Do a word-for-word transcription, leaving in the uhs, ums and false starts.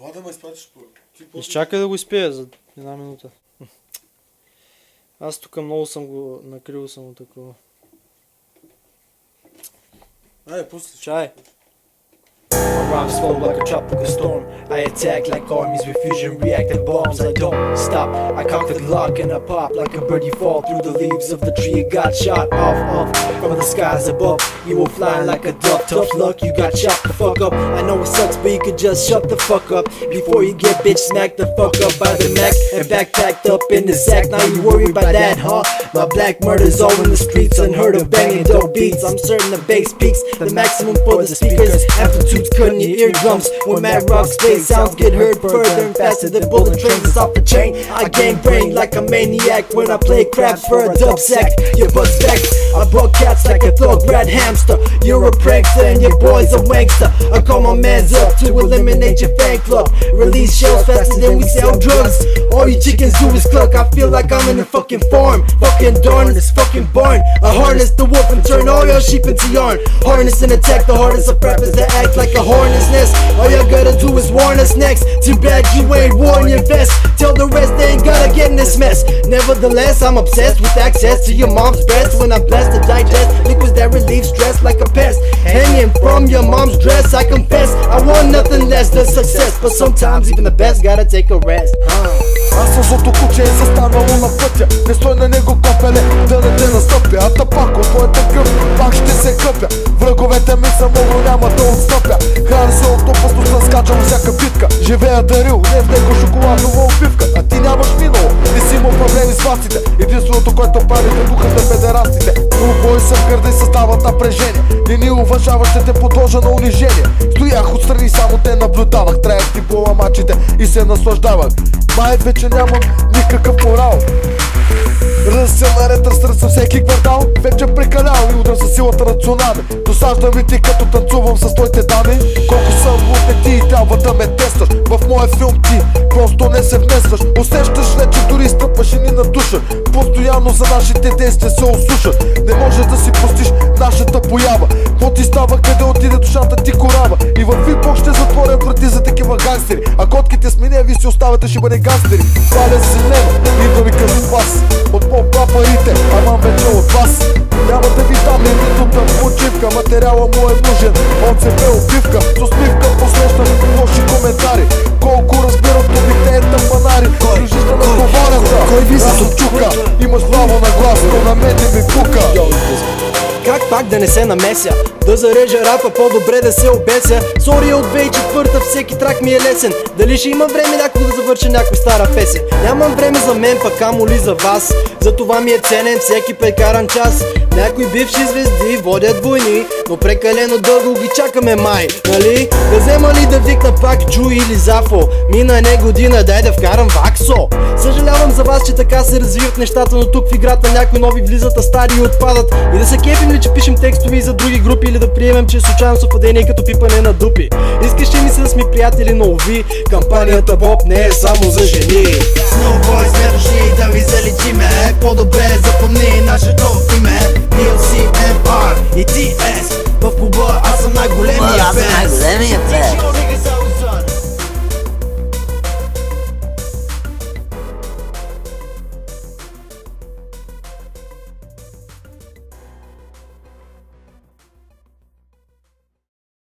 Това да ме изпратиш по... Изчакай да го изпея за една минута. Аз тук много съм го накрил, съм го такова. Айде, пусти. Чай. I rhyme slow like a tropical storm. I attack like armies with fusion reactive bombs. I don't stop. I cock the Glock and I pop like a birdie fall through the leaves of the tree. You got shot off, off from the skies above. You will fly like a dove. Tough luck, you got shot the fuck up. I know it sucks, but you could just shut the fuck up before you get bitch smacked the fuck up by the Mac and backpacked up in the sack. Now you worry about that, huh? My black murder's all in the streets, unheard of banging dope beats. I'm certain the bass peaks the maximum for the speakers. Amplitudes cutting your eardrums when mad rock space sounds get heard further and faster than bullet trains off the chain. I gang brain like a maniac when I play craps for a dub sack. Your butt's vexed. I brought cats like a thug rat hamster. You're a prankster and your boy's a wankster. I call my mans up to eliminate your fan club. Release shells faster than we sell drugs. All you chickens do is cluck. I feel like I'm in a fucking farm. Fucking darn this fucking barn. I harness the wolf and turn all your sheep into yarn. Harness and attack the hardest of rappers that act like a hornet's nest. All you gotta do is warn us next. Too bad you ain't worn your vest. Tell the rest they ain't gotta get in this mess. Nevertheless, I'm obsessed with access to your mom's breast. When I bless to digest liquids that relieve stress like a pest. Hanging from your mom's dress, I confess I want nothing less than success. But sometimes even the best gotta take a rest. Аз съм злото куче и застанало на пътя. Не стой на него копеле, да не те настъпя. А тапак от твоята кръв, пак ще се къпя. Враговете ми само няма да отстъпя. Харесва от опасността, скачам всяка битка. Живея дарил, не в него шоколадова опивка. А ти нямаш минало, не си имал проблеми с властите. Единственото, което правите духът на педерастите. Убой се гърда и създават напрежение. Не ни уважаваш, ще те подложа на унижение. Стоях отстрани, само те наблюдавах. Траях ти по ламачите и се наслаждавах. Май вече нямам никакъв морал. Ръся наред разтърсва всеки квартал. Вече прекалял и удрям със силата на цунами. Досаждам и ти като танцувам с твоите дами. Колко съм лут, ти и трябва да ме тестваш. В моя филм ти просто не се вместваш. Усещаш вече дори стъпваш и ни на душа. Постоянно за нашите действия се осушат. Не можеш да си простиш нашата поява. Ко ти става, къде отиде душата ти корава. И във Випок ще затворя врати за такива гангстери. А котките с мене ви си оставате, ще бъде гангстери. Паля зелен, идва ми като вас. От по-ба парите, ама вече от вас. Няма да ви дам нито там почивка. Материала му е нужен, от себе обивка. С усмивка посрещам лоши коментари. Колко разбират обикте е тъмпанари. Дружиш да наговорята, кой ви се супчука. Имаш право на глас, но на мен не ми пука. Как пак да не се намеся? Да зарежа рапа, по-добре да се обеся. Сори от две хиляди и четвърта, всеки трак ми е лесен. Дали ще има време някога да завърша някой стара песен? Нямам време за мен, пък камо ли за вас. Затова ми е ценен всеки прекаран час. Някои бивши звезди водят войни, но прекалено дълго ги чакаме май, нали? Да взема ли да викна пак Джу или Зафо? Мина не година, дай да вкарам Ваксо. Съжалявам за вас, че така се развиват нещата, но тук в играта някои нови влизат, а стари отпадат. И да се кефим ли, че пишем текстове и за други групи, или да приемем, че е случайно съвпадение като пипане на дупи. Искаш ли ми се да сме приятели, но уви, кампанията Боб не е само за жени. Snowboys не дошли да ви заличиме. По-добре запомни нашето име. Ди Ел Си, Еф Ар и Ти Ес. В клуба аз съм най-големия фен.